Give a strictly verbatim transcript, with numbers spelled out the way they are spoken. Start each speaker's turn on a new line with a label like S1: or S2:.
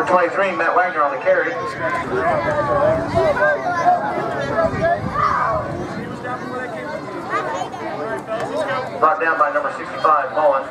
S1: twenty-three, Matt Wagner on the carry. Brought down by number sixty-five, Mullen.